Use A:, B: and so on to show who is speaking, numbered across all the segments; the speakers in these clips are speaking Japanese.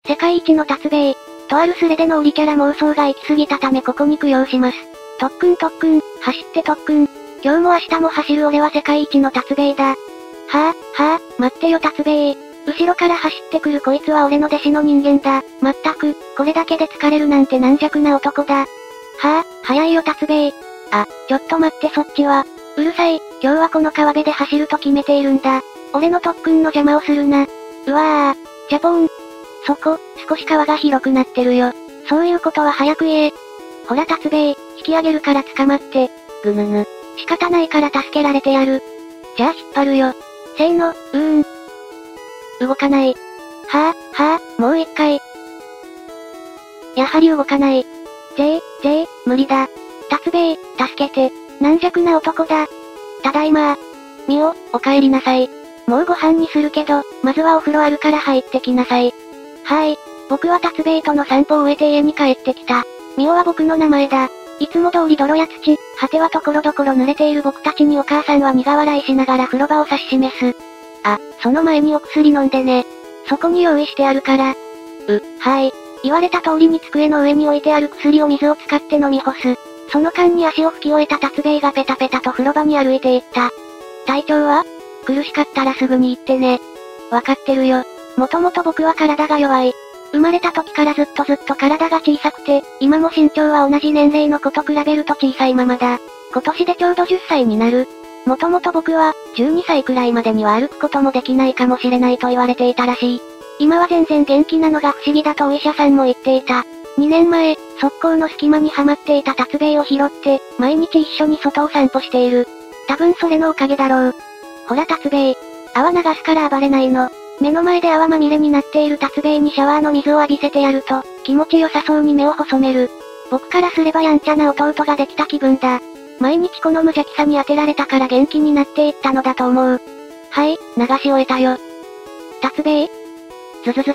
A: 世界一の達兵衛。とあるスレでの売りキャラ妄想が行き過ぎたためここに供養します。特訓特訓、走って特訓。今日も明日も走る俺は世界一の達兵衛だ。はぁ、待ってよ達兵衛。後ろから走ってくるこいつは俺の弟子の人間だ。まったく、これだけで疲れるなんて軟弱な男だ。はぁ、早いよ達兵衛。あ、ちょっと待ってそっちは。うるさい、今日はこの川辺で走ると決めているんだ。俺の特訓の邪魔をするな。うわぁ、ジャポン。そこ、少し川が広くなってるよ。そういうことは早く言え。ほら達兵衛、引き上げるから捕まって。ぐぬぬ。仕方ないから助けられてやる。じゃあ引っ張るよ。せーの、動かない。はぁ、もう一回。やはり動かない。無理だ。達兵衛、助けて。軟弱な男だ。ただいま。みお、お帰りなさい。もうご飯にするけど、まずはお風呂あるから入ってきなさい。はーい。僕は達兵衛との散歩を終えて家に帰ってきた。みおは僕の名前だ。いつも通り泥や土、果てはところどころ濡れている僕たちにお母さんは苦笑いしながら風呂場を指し示す。あ、その前にお薬飲んでね。そこに用意してあるから。はい。言われた通りに机の上に置いてある薬を水を使って飲み干す。その間に足を拭き終えた達兵衛がペタペタと風呂場に歩いていった。体調は？苦しかったらすぐに言ってね。わかってるよ。もともと僕は体が弱い。生まれた時からずっと体が小さくて、今も身長は同じ年齢の子と比べると小さいままだ。今年でちょうど10歳になる。もともと僕は、12歳くらいまでには歩くこともできないかもしれないと言われていたらしい。今は全然元気なのが不思議だとお医者さんも言っていた。2年前、側溝の隙間にはまっていた達兵衛を拾って、毎日一緒に外を散歩している。多分それのおかげだろう。ほら達兵衛。泡流すから暴れないの。目の前で泡まみれになっている達兵衛にシャワーの水を浴びせてやると、気持ちよさそうに目を細める。僕からすればやんちゃな弟ができた気分だ。毎日この無邪気さに当てられたから元気になっていったのだと思う。はい、流し終えたよ。達兵衛？ズズズ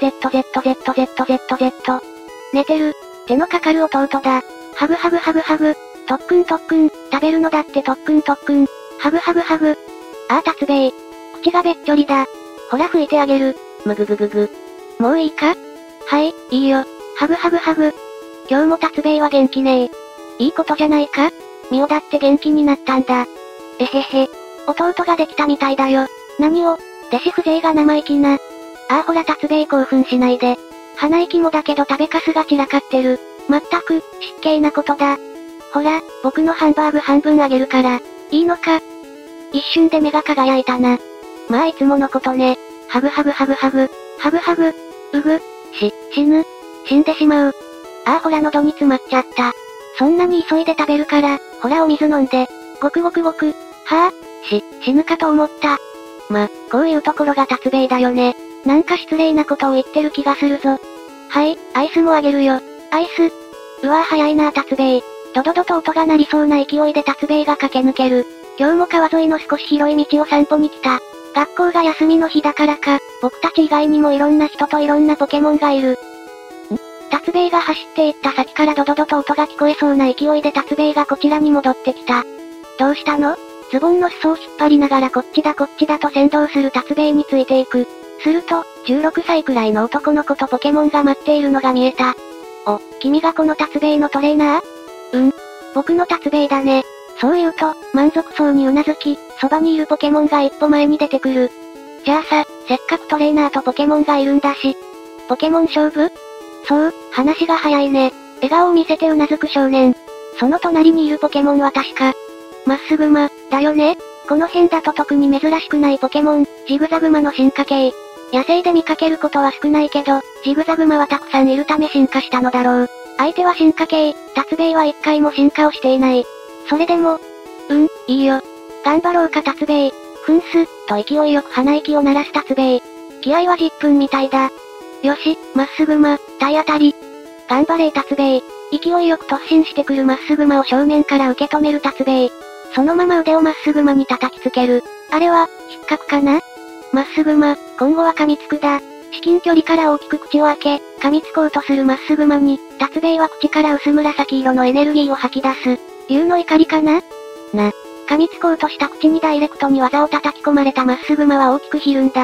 A: ZZZZZZZ。寝てる。手のかかる弟だ。ハグ。特訓。食べるのだって特訓。ハグ。ああ達兵衛。口がべっちょりだ。ほら拭いてあげる。むぐぐぐぐ。もういいか？はい、いいよ。ハグ。今日も達兵衛は元気ねえ。いいことじゃないか？みおだって元気になったんだ。えへへ。弟ができたみたいだよ。何を？弟子風情が生意気な。ああほら達兵衛興奮しないで。鼻息もだけど食べかすが散らかってる。まったく、失敬なことだ。ほら、僕のハンバーグ半分あげるから、いいのか？一瞬で目が輝いたな。まあいつものことね。ハグ。うぐ、死んでしまう。ああほら喉に詰まっちゃった。そんなに急いで食べるから、ほらお水飲んで。ごく。はあ、死ぬかと思った。こういうところが達兵衛だよね。なんか失礼なことを言ってる気がするぞ。はい、アイスもあげるよ。アイス。うわぁ早いなぁ達兵衛。ドドドと音が鳴りそうな勢いで達兵衛が駆け抜ける。今日も川沿いの少し広い道を散歩に来た。学校が休みの日だからか、僕たち以外にもいろんな人といろんなポケモンがいる。達兵衛が走っていった先からドドドと音が聞こえそうな勢いで達兵衛がこちらに戻ってきた。どうしたの？ズボンの裾を引っ張りながらこっちだと先導する達兵衛についていく。すると、16歳くらいの男の子とポケモンが待っているのが見えた。お、君がこの達兵衛のトレーナー？僕の達兵衛だね。そう言うと、満足そうにうなずき、そばにいるポケモンが一歩前に出てくる。じゃあさ、せっかくトレーナーとポケモンがいるんだし。ポケモン勝負？そう、話が早いね。笑顔を見せてうなずく少年。その隣にいるポケモンは確か、まっすぐま、だよね？この辺だと特に珍しくないポケモン、ジグザグマの進化系。野生で見かけることは少ないけど、ジグザグマはたくさんいるため進化したのだろう。相手は進化系、達兵衛は一回も進化をしていない。それでも、いいよ。頑張ろうか達兵衛。ふんす、と勢いよく鼻息を鳴らす達兵衛。気合は10分みたいだ。よし、まっすぐま、体当たり。頑張れ達兵衛。勢いよく突進してくるまっすぐまを正面から受け止める達兵衛。そのまま腕をまっすぐまに叩きつける。あれは、引っかくかな？まっすぐま、今後は噛みつくだ。至近距離から大きく口を開け、噛みつこうとするまっすぐまに、達兵衛は口から薄紫色のエネルギーを吐き出す。竜の怒りかな？噛みつこうとした口にダイレクトに技を叩き込まれたまっすぐまは大きくひるんだ。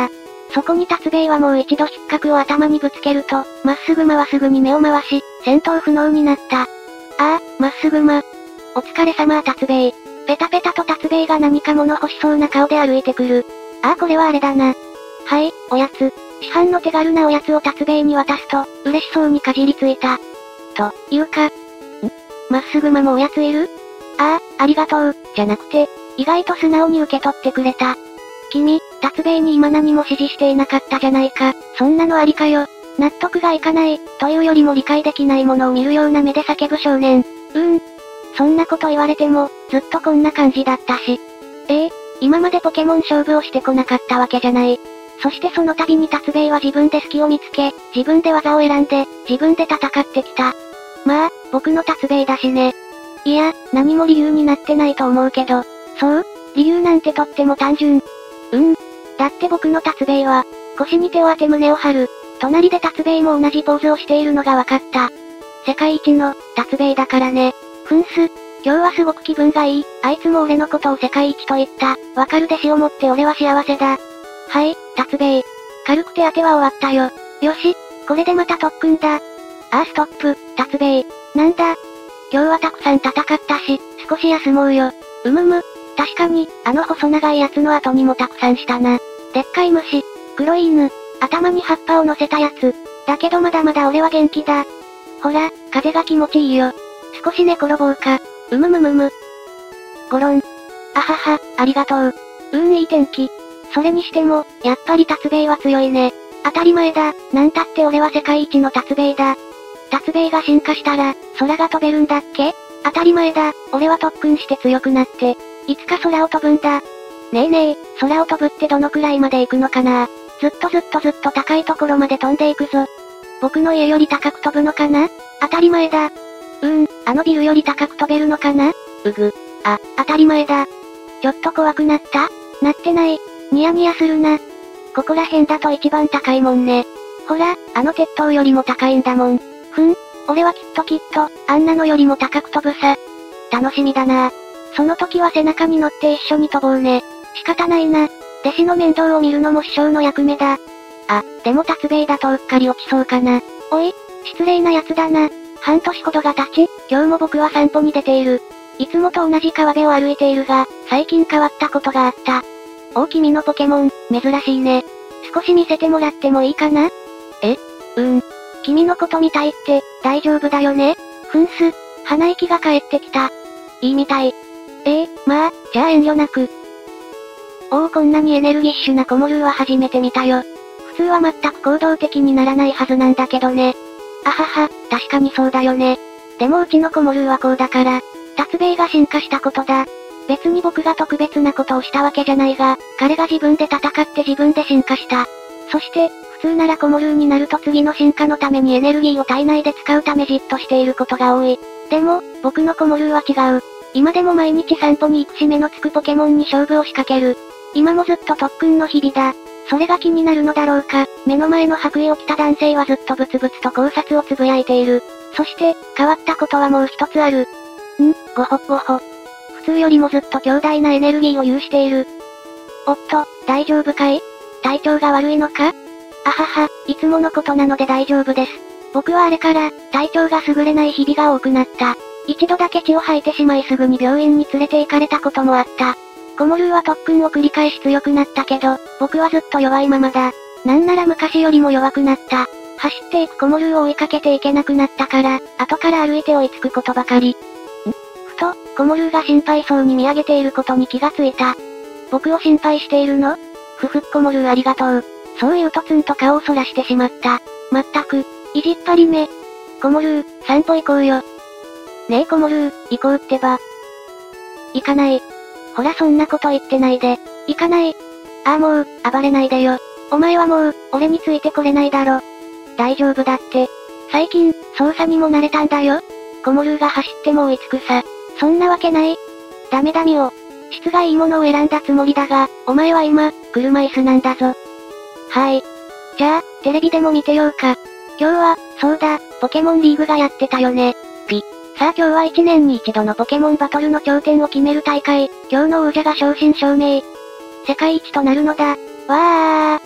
A: そこに達兵衛はもう一度失角を頭にぶつけると、まっすぐ間はすぐに目を回し、戦闘不能になった。ああ、まっすぐ間。お疲れ様達兵衛。ペタペタと達兵衛が何か物欲しそうな顔で歩いてくる。ああこれはあれだな。はい、おやつ。市販の手軽なおやつを達兵衛に渡すと、嬉しそうにかじりついた。というか、まっすぐ間もおやついる？ああ、ありがとう、じゃなくて、意外と素直に受け取ってくれた。君、達兵衛に今何も指示していなかったじゃないか。そんなのありかよ。納得がいかない、というよりも理解できないものを見るような目で叫ぶ少年。そんなこと言われても、ずっとこんな感じだったし。今までポケモン勝負をしてこなかったわけじゃない。そしてその度に達兵衛は自分で隙を見つけ、自分で技を選んで、自分で戦ってきた。まあ、僕の達兵衛だしね。いや、何も理由になってないと思うけど。そう？理由なんてとっても単純。だって僕の達兵衛は、腰に手を当て胸を張る。隣で達兵衛も同じポーズをしているのが分かった。世界一の、達兵衛だからね。今日はすごく気分がいい。あいつも俺のことを世界一と言った。わかるでしをもって俺は幸せだ。はい、達兵衛。軽く手当ては終わったよ。よし、これでまた特訓だ。ストップ、達兵衛。なんだ？今日はたくさん戦ったし、少し休もうよ。確かに、あの細長いやつの後にもたくさんしたな。でっかい虫、黒い犬、頭に葉っぱを乗せたやつ。だけどまだまだ俺は元気だ。ほら、風が気持ちいいよ。少し寝転ぼうか。ゴロン。あはは、ありがとう。いい天気。それにしても、やっぱり達兵衛は強いね。当たり前だ、なんたって俺は世界一の達兵衛だ。達兵衛が進化したら、空が飛べるんだっけ？当たり前だ、俺は特訓して強くなって、いつか空を飛ぶんだ。ねえ、空を飛ぶってどのくらいまで行くのかな？ずっと高いところまで飛んでいくぞ。僕の家より高く飛ぶのかな？当たり前だ。あのビルより高く飛べるのかな？当たり前だ。ちょっと怖くなった？なってない。ニヤニヤするな。ここら辺だと一番高いもんね。ほら、あの鉄塔よりも高いんだもん。俺はきっと、あんなのよりも高く飛ぶさ。楽しみだな。その時は背中に乗って一緒に飛ぼうね。仕方ないな。弟子の面倒を見るのも師匠の役目だ。でも達兵衛だとうっかり落ちそうかな。おい、失礼な奴だな。半年ほどが経ち、今日も僕は散歩に出ている。いつもと同じ川辺を歩いているが、最近変わったことがあった。君のポケモン、珍しいね。少し見せてもらってもいいかな？君のこと見たいって、大丈夫だよね？鼻息が返ってきた。いいみたい。まあ、じゃあ遠慮なく。こんなにエネルギッシュなコモルーは初めて見たよ。普通は全く行動的にならないはずなんだけどね。確かにそうだよね。でもうちのコモルーはこうだから、達兵衛が進化したことだ。別に僕が特別なことをしたわけじゃないが、彼が自分で戦って自分で進化した。そして、普通ならコモルーになると次の進化のためにエネルギーを体内で使うためじっとしていることが多い。でも、僕のコモルーは違う。今でも毎日散歩に行くし目のつくポケモンに勝負を仕掛ける。今もずっと特訓の日々だ。それが気になるのだろうか。目の前の白衣を着た男性はずっとブツブツと考察をつぶやいている。そして、変わったことはもう一つある。ごほっごほ。普通よりもずっと強大なエネルギーを有している。おっと、大丈夫かい？体調が悪いのか？いつものことなので大丈夫です。僕はあれから、体調が優れない日々が多くなった。一度だけ血を吐いてしまいすぐに病院に連れて行かれたこともあった。コモルーは特訓を繰り返し強くなったけど、僕はずっと弱いままだ。なんなら昔よりも弱くなった。走っていくコモルーを追いかけていけなくなったから、後から歩いて追いつくことばかり。ふと、コモルーが心配そうに見上げていることに気がついた。僕を心配しているの？コモルーありがとう。そう言うとツンと顔をそらしてしまった。まったく、意地っ張りね。コモルー、散歩行こうよ。ねえコモルー、行こうってば。行かない。ほらそんなこと言ってないで。行かない。もう、暴れないでよ。お前はもう、俺についてこれないだろ。大丈夫だって。最近、操作にも慣れたんだよ。コモルーが走っても追いつくさ。そんなわけない。ダメだミオ。質がいいものを選んだつもりだが、お前は今、車椅子なんだぞ。じゃあ、テレビでも見てようか。今日は、そうだ、ポケモンリーグがやってたよね。さあ今日は1年に一度のポケモンバトルの頂点を決める大会。今日の王者が正真正銘。世界一となるのだ。わー。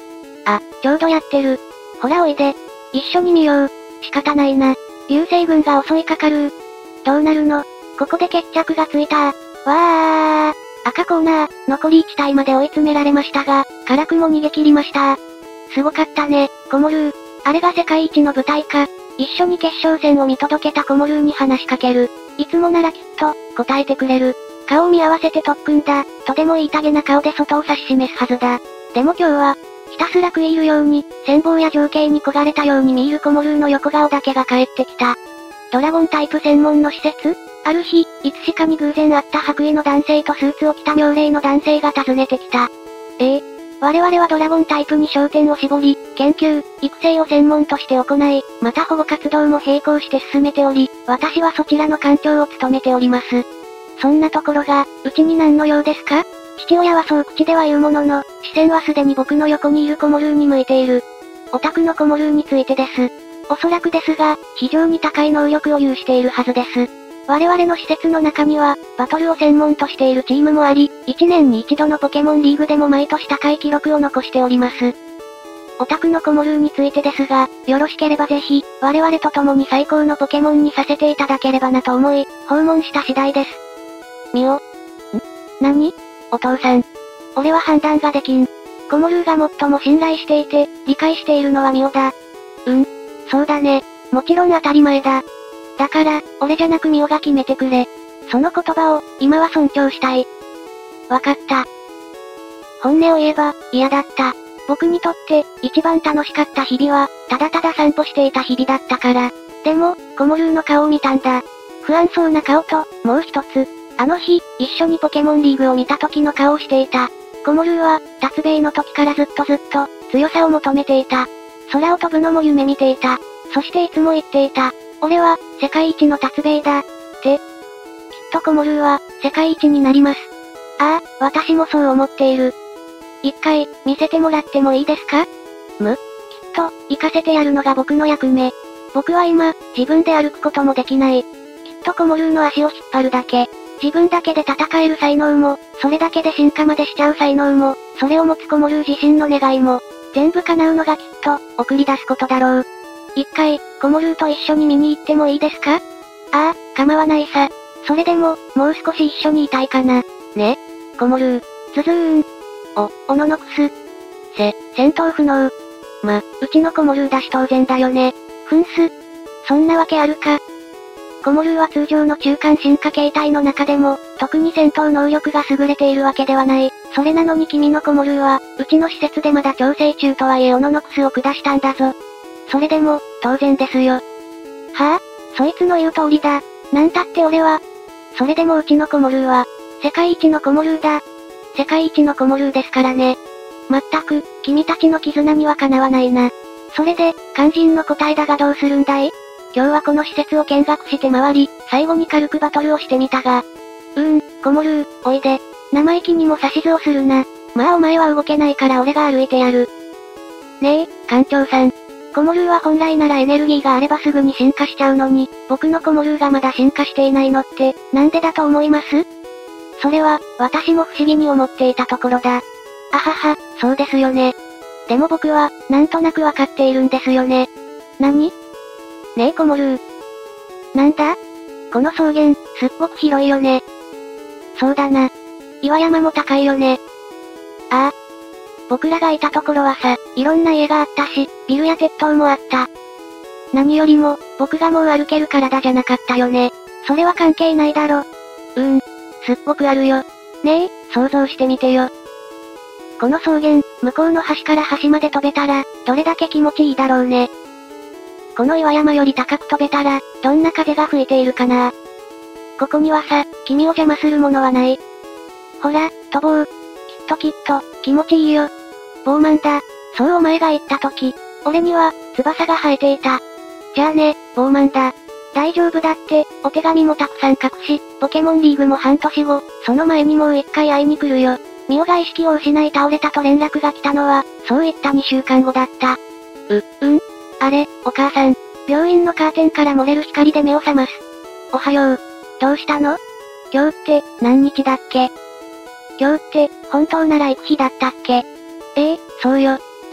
A: あ、ちょうどやってる。ほらおいで。一緒に見よう。仕方ないな。流星群が襲いかかる。どうなるの？ここで決着がついた。わー。赤コーナー、残り1体まで追い詰められましたが、辛くも逃げ切りました。すごかったね、コモルー。あれが世界一の舞台か。一緒に決勝戦を見届けたコモルーに話しかける。いつもならきっと、答えてくれる。顔を見合わせて特訓だ、とでも言いたげな顔で外を指し示すはずだ。でも今日は、ひたすら食い入るように、戦望や情景に焦がれたように見入るコモルーの横顔だけが返ってきた。ドラゴンタイプ専門の施設？ある日、いつしかに偶然会った白衣の男性とスーツを着た妙齢の男性が訪ねてきた。我々はドラゴンタイプに焦点を絞り、研究、育成を専門として行い、また保護活動も並行して進めており、私はそちらの館長を務めております。そんなところが、うちに何の用ですか？父親はそう口では言うものの、視線はすでに僕の横にいるコモルーに向いている。オタクのコモルーについてです。おそらくですが、非常に高い能力を有しているはずです。我々の施設の中には、バトルを専門としているチームもあり、1年に一度のポケモンリーグでも毎年高い記録を残しております。オタクのコモルーについてですが、よろしければぜひ、我々と共に最高のポケモンにさせていただければなと思い、訪問した次第です。ミオ。何？お父さん。俺は判断ができん。コモルーが最も信頼していて、理解しているのはミオだ。そうだね。もちろん当たり前だ。だから、俺じゃなくミオが決めてくれ。その言葉を、今は尊重したい。わかった。本音を言えば、嫌だった。僕にとって、一番楽しかった日々は、ただただ散歩していた日々だったから。でも、コモルーの顔を見たんだ。不安そうな顔と、もう一つ。あの日、一緒にポケモンリーグを見た時の顔をしていた。コモルーは、達兵衛の時からずっと、強さを求めていた。空を飛ぶのも夢見ていた。そしていつも言っていた。俺は、世界一の達兵衛だ。って。きっとコモルーは、世界一になります。ああ、私もそう思っている。一回、見せてもらってもいいですか？きっと、行かせてやるのが僕の役目。僕は今、自分で歩くこともできない。きっとコモルーの足を引っ張るだけ。自分だけで戦える才能も、それだけで進化までしちゃう才能も、それを持つコモルー自身の願いも、全部叶うのがきっと、送り出すことだろう。一回、コモルーと一緒に見に行ってもいいですか？ああ、構わないさ。それでも、もう少し一緒にいたいかな。ね？コモルー。オノノクス。戦闘不能。うちのコモルーだし当然だよね。そんなわけあるか。コモルーは通常の中間進化形態の中でも、特に戦闘能力が優れているわけではない。それなのに君のコモルーは、うちの施設でまだ調整中とはいえオノノクスを下したんだぞ。それでも、当然ですよ。はあ？そいつの言う通りだ。なんたって俺は。それでもうちのコモルーは、世界一のコモルーだ。世界一のコモルーですからね。まったく、君たちの絆にはかなわないな。それで、肝心の答えだがどうするんだい？今日はこの施設を見学して回り、最後に軽くバトルをしてみたが。コモルー、おいで。生意気にも指図をするな。まあお前は動けないから俺が歩いてやる。ねえ、館長さん。コモルーは本来ならエネルギーがあればすぐに進化しちゃうのに、僕のコモルーがまだ進化していないのって、なんでだと思います？それは、私も不思議に思っていたところだ。あはは、そうですよね。でも僕は、なんとなくわかっているんですよね。何？ねえコモルー。なんだ？この草原、すっごく広いよね。そうだな。岩山も高いよね。ああ。僕らがいたところはさ、いろんな家があったし、ビルや鉄塔もあった。何よりも、僕がもう歩ける体じゃなかったよね。それは関係ないだろ。すっごくあるよ。ねえ、想像してみてよ。この草原、向こうの端から端まで飛べたら、どれだけ気持ちいいだろうね。この岩山より高く飛べたら、どんな風が吹いているかな。ここにはさ、君を邪魔するものはない。ほら、飛ぼう。きっと、気持ちいいよ。ボーマンだ。そうお前が言った時、俺には、翼が生えていた。じゃあね、ボーマンだ。大丈夫だって、お手紙もたくさん書くし、ポケモンリーグも半年後、その前にもう一回会いに来るよ。ミオが意識を失い倒れたと連絡が来たのは、そういった2週間後だった。あれ、お母さん。病院のカーテンから漏れる光で目を覚ます。おはよう。どうしたの？今日って、何日だっけ？今日って、本当なら行く日だったっけ？そうよ。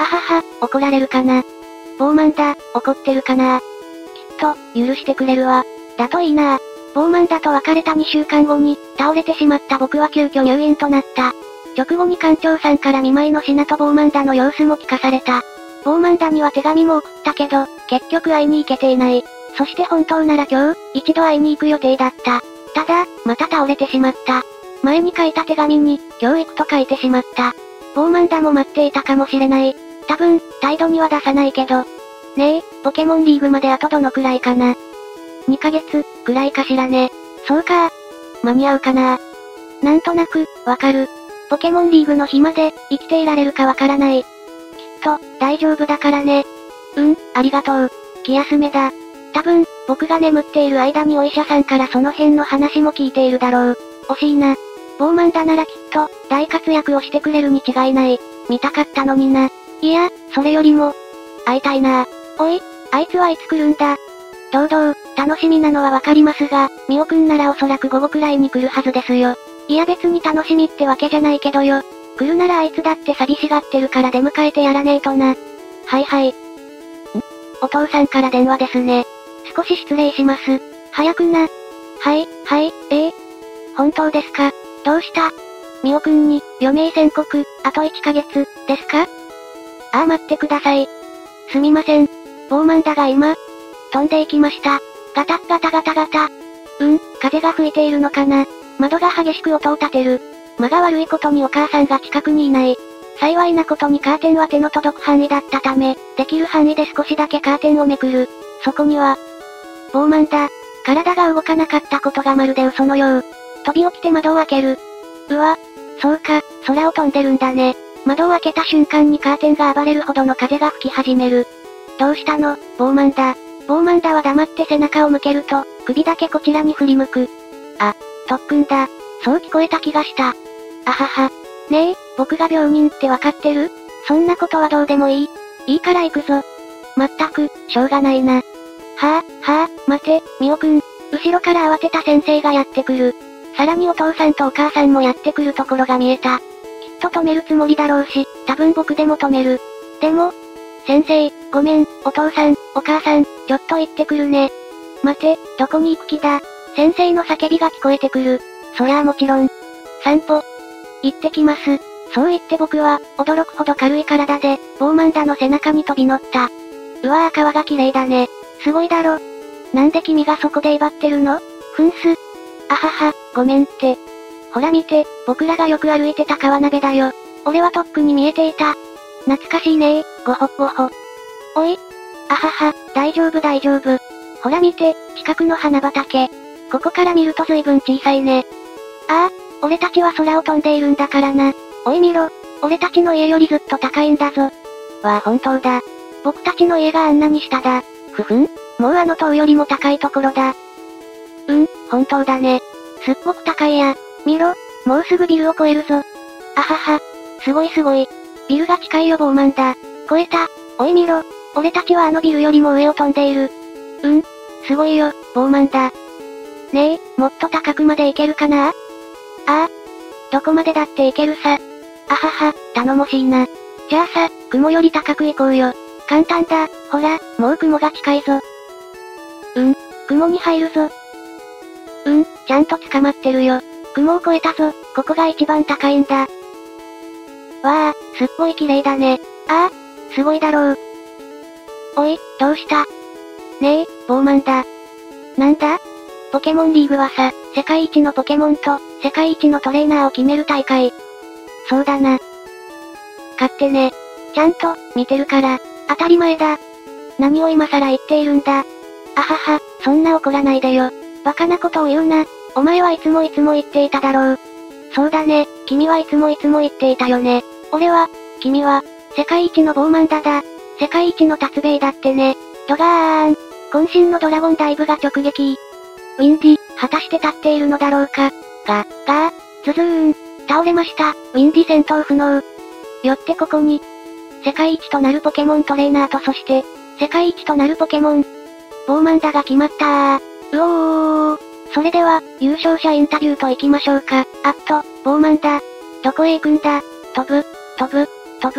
A: あはは、怒られるかな。ボーマンだ、怒ってるかな。きっと、許してくれるわ。だといいな。ボーマンだと別れた2週間後に、倒れてしまった僕は急遽入院となった。直後に館長さんから見舞いの品とボーマンダの様子も聞かされた。ボーマンダには手紙も送ったけど、結局会いに行けていない。そして本当なら今日、一度会いに行く予定だった。ただ、また倒れてしまった。前に書いた手紙に、今日行くと書いてしまった。ボーマンダも待っていたかもしれない。多分、態度には出さないけど。ねえ、ポケモンリーグまであとどのくらいかな。2ヶ月、くらいかしらね。そうか。間に合うかな。なんとなく、わかる。ポケモンリーグの日まで、生きていられるかわからない。きっと、大丈夫だからね。ありがとう。気休めだ。多分、僕が眠っている間にお医者さんからその辺の話も聞いているだろう。惜しいな。ボーマンダならきっと、大活躍をしてくれるに違いない。見たかったのにな。いや、それよりも、会いたいな。おい、あいつはいつ来るんだ。堂々、楽しみなのはわかりますが、ミオくんならおそらく午後くらいに来るはずですよ。いや別に楽しみってわけじゃないけどよ。来るならあいつだって寂しがってるから出迎えてやらねえとな。はいはい。お父さんから電話ですね。少し失礼します。早くな。はい、本当ですか？どうした？ミオくんに、余命宣告、あと1ヶ月、ですか？ああ待ってください。すみません。ボーマンダが今、飛んでいきました。ガタッガタガタガタ。風が吹いているのかな。窓が激しく音を立てる。間が悪いことにお母さんが近くにいない。幸いなことにカーテンは手の届く範囲だったため、できる範囲で少しだけカーテンをめくる。そこには、ボーマンダ。体が動かなかったことがまるで嘘のよう。飛び起きて窓を開ける。うわ、そうか、空を飛んでるんだね。窓を開けた瞬間にカーテンが暴れるほどの風が吹き始める。どうしたの、ボーマンダ。ボーマンダは黙って背中を向けると、首だけこちらに振り向く。あ、特訓だ。そう聞こえた気がした。あはは。ねえ、僕が病人ってわかってる？そんなことはどうでもいい。いいから行くぞ。まったく、しょうがないな。待て、ミオくん。後ろから慌てた先生がやってくる。さらにお父さんとお母さんもやってくるところが見えた。きっと止めるつもりだろうし、多分僕でも止める。でも、先生、ごめん、お父さん、お母さん、ちょっと行ってくるね。待て、どこに行く気だ？先生の叫びが聞こえてくる。そりゃあもちろん。散歩。行ってきます。そう言って僕は、驚くほど軽い体で、ボーマンダの背中に飛び乗った。うわぁ川が綺麗だね。すごいだろ。なんで君がそこで威張ってるの？ふんす。あはは、ごめんって。ほら見て、僕らがよく歩いてた川鍋だよ。俺はとっくに見えていた。懐かしいねー、ごほっごほ。おい。あはは、大丈夫大丈夫。ほら見て、近くの花畑。ここから見ると随分小さいね。ああ、俺たちは空を飛んでいるんだからな。おい見ろ、俺たちの家よりずっと高いんだぞ。わあ本当だ。僕たちの家があんなに下だ。ふふん、もうあの塔よりも高いところだ。本当だね。すっごく高いや。見ろ、もうすぐビルを越えるぞ。あはは。すごいすごい。ビルが近いよボーマンだ。越えた。おい見ろ、俺たちはあのビルよりも上を飛んでいる。すごいよ、ボーマンだ。ねえ、もっと高くまで行けるかな？ああ。どこまでだって行けるさ。あはは、頼もしいな。じゃあさ、雲より高く行こうよ。簡単だ、ほら、もう雲が近いぞ。雲に入るぞ。ちゃんと捕まってるよ。雲を越えたぞ、ここが一番高いんだ。わあ、すっごい綺麗だね。ああ、すごいだろう。おい、どうした？ねえ、ボーマンだ。なんだ？ポケモンリーグはさ、世界一のポケモンと、世界一のトレーナーを決める大会。そうだな。勝ってね。ちゃんと、見てるから、当たり前だ。何を今更言っているんだ。あはは、そんな怒らないでよ。バカなことを言うな。お前はいつも言っていただろう。そうだね、君はいつも言っていたよね。君は、世界一のボーマンダだ。世界一の達兵衛だってね。ドガーン。渾身のドラゴンダイブが直撃。ウィンディ、果たして立っているのだろうか。ズズーン。倒れました、ウィンディ戦闘不能。よってここに、世界一となるポケモントレーナーとそして、世界一となるポケモン、ボーマンダが決まったそれでは、優勝者インタビューと行きましょうか。ボーマンダ。どこへ行くんだ？飛ぶ。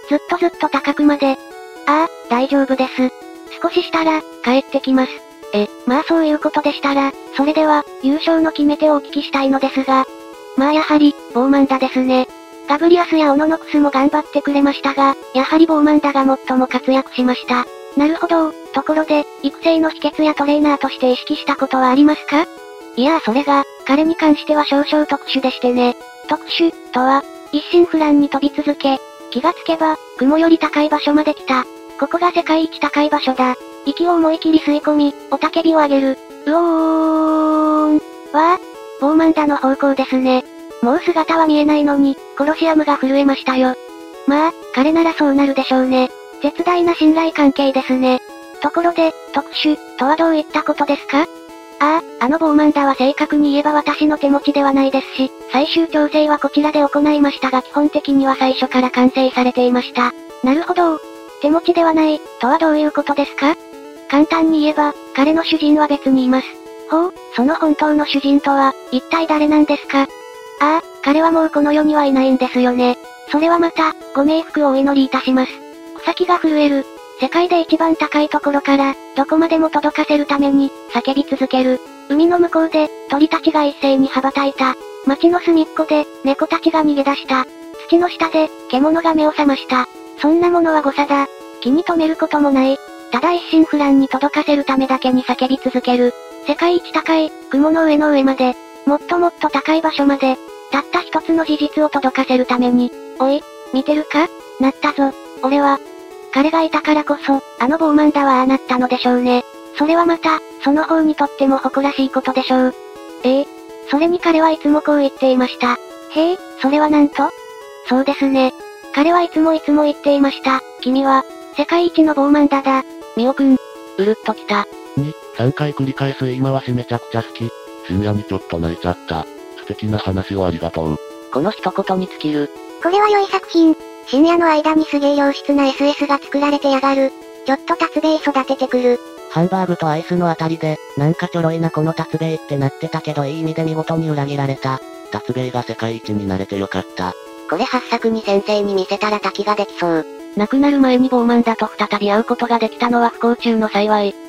A: ずっと高くまで。ああ、大丈夫です。少ししたら、帰ってきます。まあそういうことでしたら、それでは、優勝の決め手をお聞きしたいのですが。まあやはり、ボーマンダですね。ガブリアスやオノノクスも頑張ってくれましたが、やはりボーマンダが最も活躍しました。なるほど。ところで、育成の秘訣やトレーナーとして意識したことはありますか？いやそれが、彼に関しては少々特殊でしてね。特殊、とは、一心不乱に飛び続け、気がつけば、雲より高い場所まで来た。ここが世界一高い場所だ。息を思い切り吸い込み、雄たけびを上げる。うおーん。わあ、ボーマンダの方向ですね。もう姿は見えないのに、コロシアムが震えましたよ。まあ、彼ならそうなるでしょうね。絶大な信頼関係ですね。ところで、特殊、とはどういったことですか？あのボーマンダは正確に言えば私の手持ちではないですし、最終調整はこちらで行いましたが基本的には最初から完成されていました。なるほど。手持ちではない、とはどういうことですか？簡単に言えば、彼の主人は別にいます。ほう、その本当の主人とは、一体誰なんですか？彼はもうこの世にはいないんですよね。それはまた、ご冥福をお祈りいたします。草木が震える。世界で一番高いところから、どこまでも届かせるために、叫び続ける。海の向こうで、鳥たちが一斉に羽ばたいた。街の隅っこで、猫たちが逃げ出した。土の下で、獣が目を覚ました。そんなものは誤差だ。気に留めることもない。ただ一心不乱に届かせるためだけに叫び続ける。世界一高い、雲の上の上まで、もっともっと高い場所まで、たった一つの事実を届かせるために。おい、見てるか？なったぞ。俺は。彼がいたからこそ、あのボーマンダはああなったのでしょうね。それはまた、その方にとっても誇らしいことでしょう。それに彼はいつもこう言っていました。へえ、それはなんと？そうですね。彼はいつも言っていました。君は、世界一のボーマンダだ。ミオくん、うるっときた。
B: 3回繰り返す言い回しめちゃくちゃ好き。深夜にちょっと泣いちゃった。素敵な話をありがとう。
C: この一言に尽きる。
A: これは良い作品。深夜の間にすげえ良質な SS が作られてやがる。ちょっと達兵衛育ててくる。
C: ハンバーグとアイスのあたりで、なんかちょろいなこの達兵衛ってなってたけどいい意味で見事に裏切られた。
B: 達兵衛が世界一になれてよかった。
C: これ発作に先生に見せたら滝ができそう。
A: 亡くなる前にボーマンダと再び会うことができたのは不幸中の幸い。